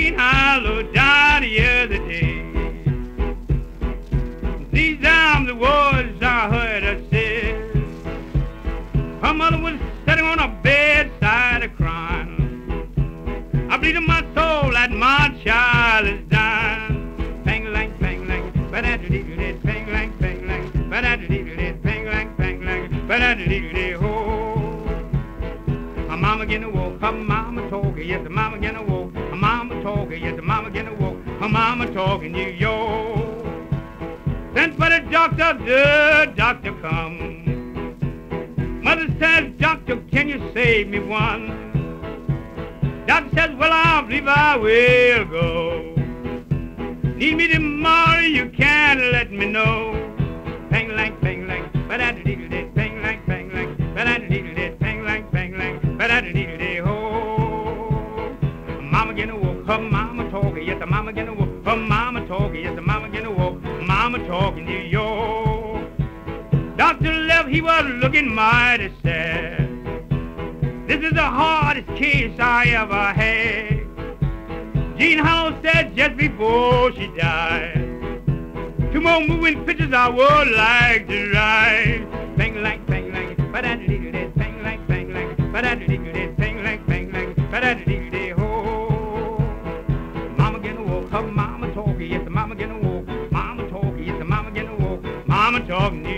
Gene Harlow died the other day. These are the words I heard her say. Her mother was sitting on a bedside a-cryin. I bleed in my soul that my child is dying. Tang-a-lang, tang-a-lang, ba-da-da-dee-doo-dee, tang-a-lang, tang-a-lang, ba-da-da-dee-doo-dee, tang-a-lang, tang-a-lang, ba-da-da-dee-doo-dee, ho. My mama getting awoke, her mama talking, yes, the mama getting awoke. Her mama talking, yes, the mama getting awoke. Her mama talking New York. Sent for the doctor come. Mother says, doctor, can you save me one? Doctor says, well, I believe I will go. Need me tomorrow, you can let me know. Pang-lang, pang-lang, ba-da-da-dee-doo-dee, pang-lang, pang-lang, ba-da-da-dee-doo-dee, pang-lang, pang-lang, ba-da-da-dee-doo-dee, ho. Mama getting awoke, her mama talking, yes, the mama getting awoke. Her mama talking, yes, the mama getting awoke. Mama talking New York. Doctor left, he was looking mighty sad. This is the hardest case I ever had. Gene Harlow said just before she died, 2 more moving pictures I would like to write. Pang-lang, pang-lang, ba-da-da-dee-doo-dee, pang-lang, pang-lang, ba-da-da-dee-doo-dee, pang-lang, pang-lang, ba-da-da-dee-doo-dee, ho. Mama getting awoke, her mama talking, yes, the mama getting awoke. Mama talking, yes, the mama getting awoke. Mama talking.